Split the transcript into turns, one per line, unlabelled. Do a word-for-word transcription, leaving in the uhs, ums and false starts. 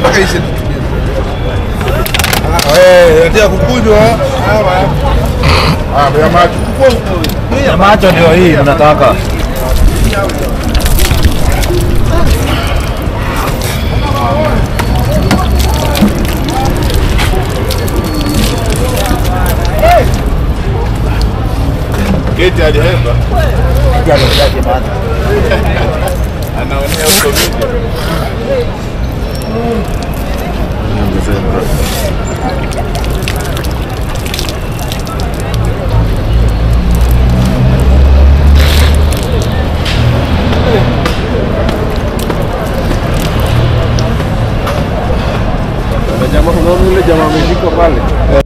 mpaka ishe. Eh, ndio kukunywa. Ah, ya macho.
Ya macho ndio hii tunataka.
Geti hadi hapa.
Jana yake bado.
Anaonea huko video.